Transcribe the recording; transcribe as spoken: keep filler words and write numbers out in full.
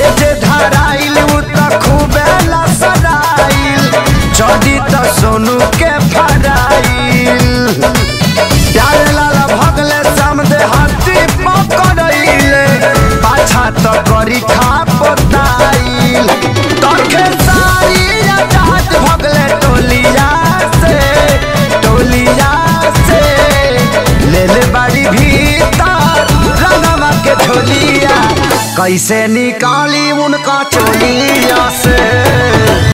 जे धराइल उ त खूबे लसराइल जदी त सोनू के फराइल प्यारे लाल भगले समझे हाथी पकड़इले पाछा त करी खा पोताइल तके सारी आजाद भगले टोलिया से टोलिया से ले ले बाड़ी भीतर रंगवा के झोलिया कैसे निकाली उनका चोलिया से।